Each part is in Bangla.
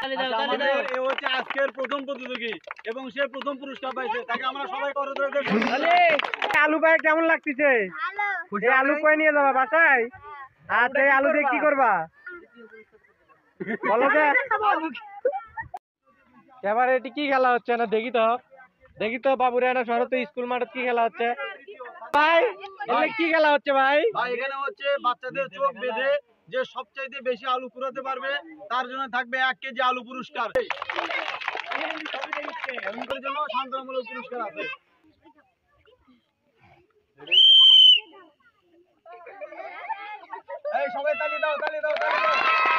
আজকের প্রথম প্রতিযোগী এবং সে প্রথম পুরস্কার পাইছে, তাকে আমরা সবাই করতালি দেব। আলু ভাই কেমন লাগতেছে? আলু কই নিয়ে যাবা বাসায়? আচ্ছা এই আলু দিয়ে কি করবা বলো যে? এবার এটি কি খেলা হচ্ছে না দেখি তো বাবুরা না শহরে তো স্কুল মাঠে কি খেলা হচ্ছে ভাই? এখানে কি খেলা হচ্ছে ভাই? ভাই এখানে হচ্ছে বাচ্চাদের চোখ বেঁধে যে সবচাইতে বেশি আলু কুড়াতে পারবে তার জন্য থাকবে 1 কেজি আলু পুরস্কার। এর জন্য সান্ত্বনামূলক পুরস্কার আছে। এই সবাই তালি দাও, তালি দাও, তালি দাও।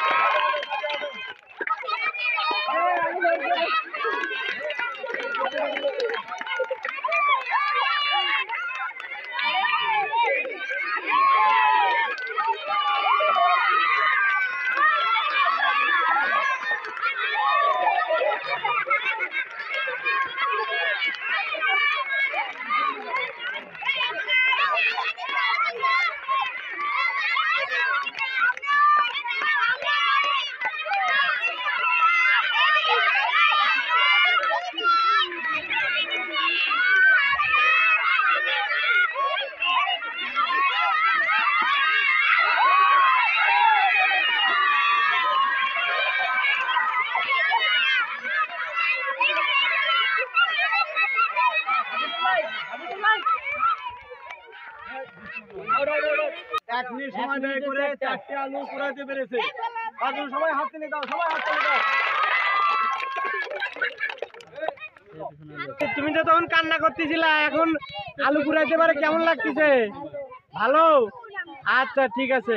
এক মিনিট সময় ব্যয় করে 4টে আলু কুড়াতে পেরেছে। তার জন্য সবাই হাত তালি দাও, সবাই হাত তালি দাও। তুমি তো তখন কান্না করতেছিলা, এখন আলু কুড়াইতে পারে কেমন লাগতেছে? ভালো? আচ্ছা ঠিক আছে।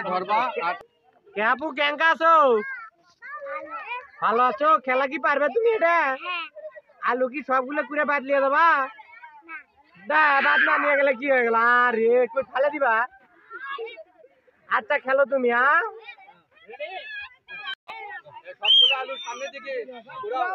আপু কেঙ্কা আছো? ভালো আছো? খেলা কি পারবে তুমি এটা? আলু কি সবগুলো কুড়ে বাদ নিয়ে যাবা? বাদ না নিয়ে গেলে কি হয়ে গেল? আরে একটু ফেলে দিবা। আচ্ছা খেলো তুমি। সবগুলো আলু সামনের দিকে ঘুরাও।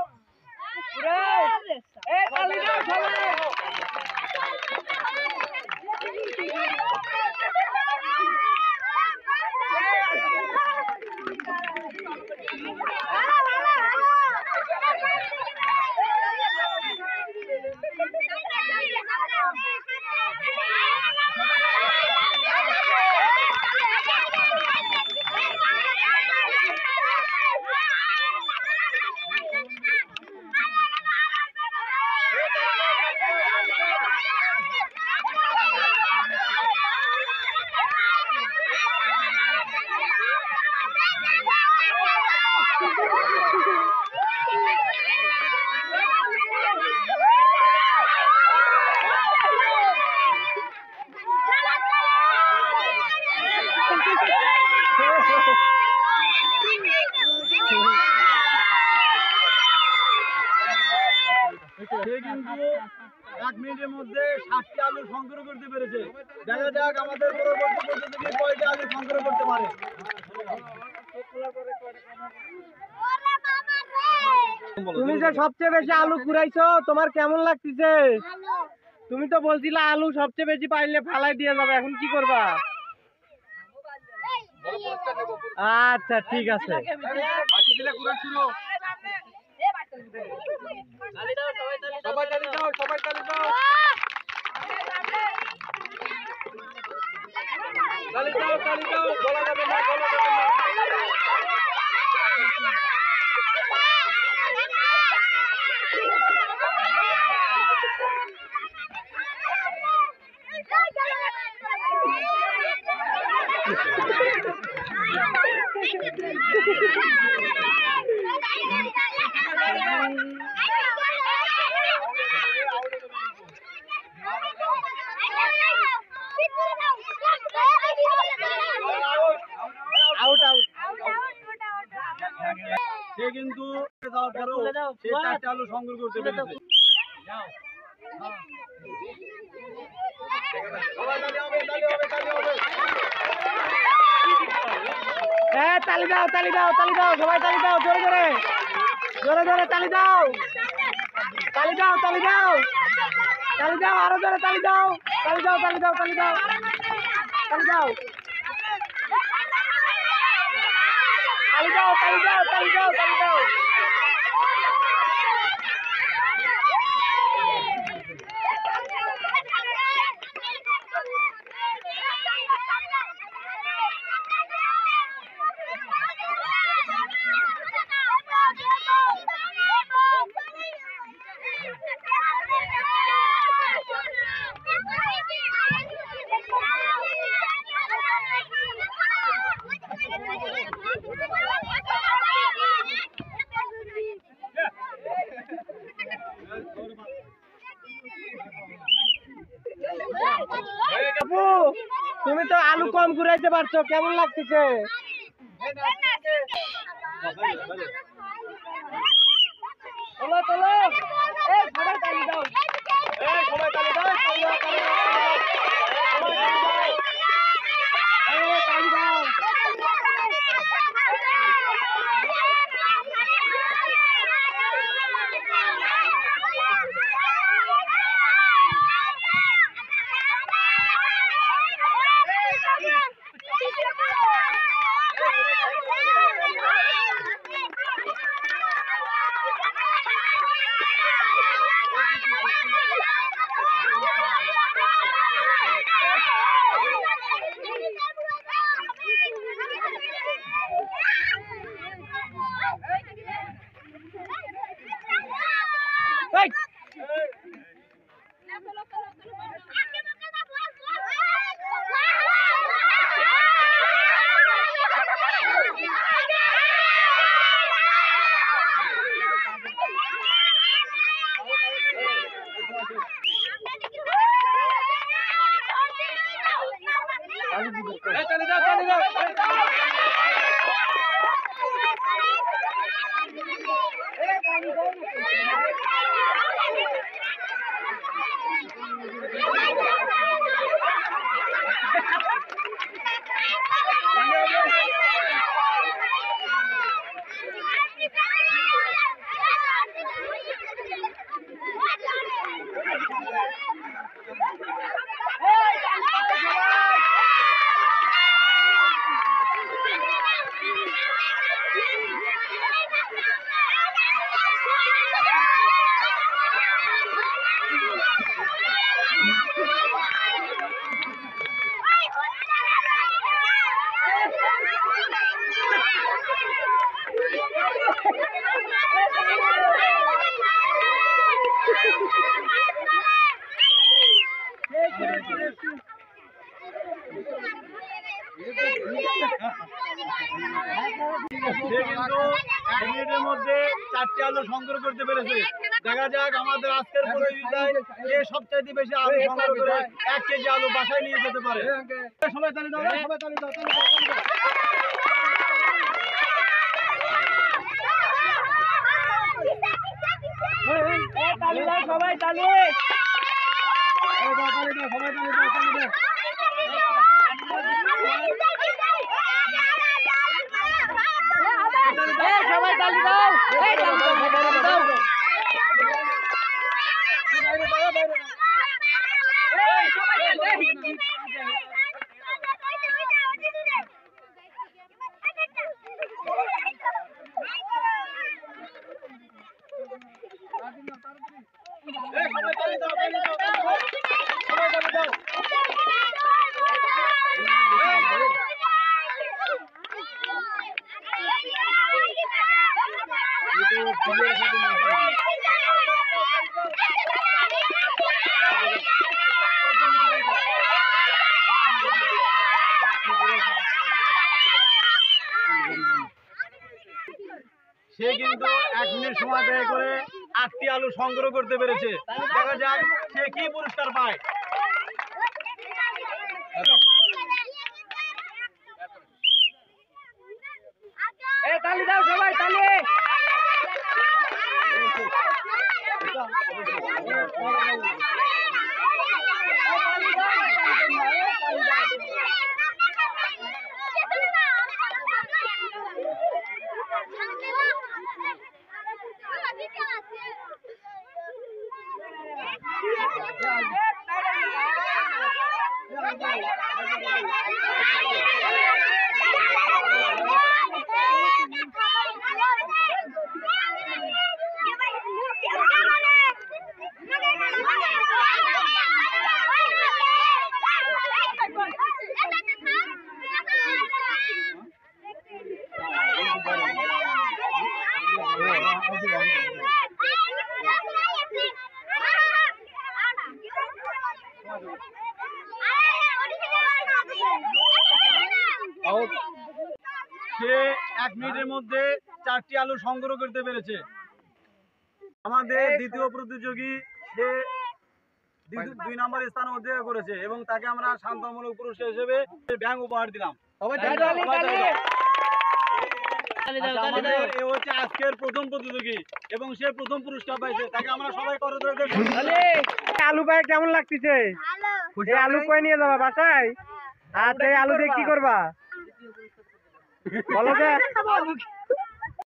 সে কিন্তু 1 মিনিটের মধ্যে 7টি আলু সংগ্রহ করতে পেরেছে। দেখা যাক আমাদের পরবর্তী প্রতিযোগী কয়টা আলু সংগ্রহ করতে পারে। তুমি যে সবচেয়ে বেশি আলু কুড়াইছো, তোমার কেমন লাগতেছে? তুমি তো বলছিলা আলু সবচেয়ে বেশি পাইলে ফালাই দিয়ে যাবে, এখন কি করবা? আচ্ছা ঠিক আছে। সবাই তালি দাও, সবাই তালি দাও, তালি দাও, তালি দাও। বলা যাবে না, বলা যাবে না। সে কিন্তু যাওয়ার পরেও সে 4টে আলু সংগ্রহ করতে পেরেছে। তালি দাও, তালি দাও, তালি দাও, সবাই তালি দাও, জোরে জোরে, জোরে জোরে তালি দাও, তালি দাও, তালি দাও, তালি দাও, আরো জোরে তালি দাও, তালি দাও, তালি দাও, তালি দাও, তালি দাও, তালি তুমি তো আলু কম ঘুরাইতে পারছো, কেমন লাগতেছে? চলো চলো, সবাই তালি দাও, সবাই তালি দাও, তালি দাও। মধ্যে 4টি আলু সংগ্রহ করতে পেরেছে। দেখা যাক আমাদের আজকের প্রতিযোগিতায় কে সবচেয়ে বেশি আলু সংগ্রহ করে 1 কেজি আলু বাসায় নিয়ে যেতে পারে। সবাই তালি দাও, সবাই তালি দাও, তালি দাও, তালি দাও। তালি দাও, সবাই তালি। তালি দাও, সবাই তালি দাও, তালি দাও। সবাই তালি দাও, সে কিন্তু 1 মিনিট সময় ব্যয় করে 8টি আলু সংগ্রহ করতে পেরেছে। দেখা যাক সে কি পুরস্কার পায়। তালি দাও, সবাই তালি। সে 1 মিনিটের মধ্যে 4টি আলু সংগ্রহ করতে পেরেছে। আমাদের দ্বিতীয় প্রতিযোগী সে 2 নম্বর স্থান অধিকার করেছে এবং তাকে আমরা শান্তমূলক পুরস্কার হিসেবে ব্যাংক উপহার দিলাম। আমাদের এ হচ্ছে আজকের প্রথম প্রতিযোগী এবং সে প্রথম পুরস্কার পাইছে, তাকে আমরা সবাই করতালি দেব। আলু পায়ে কেমন লাগতেছে? এই আলু কই নিয়ে যাবা বাসায়? আর এই আলু দিয়ে কি করবা বলো যে?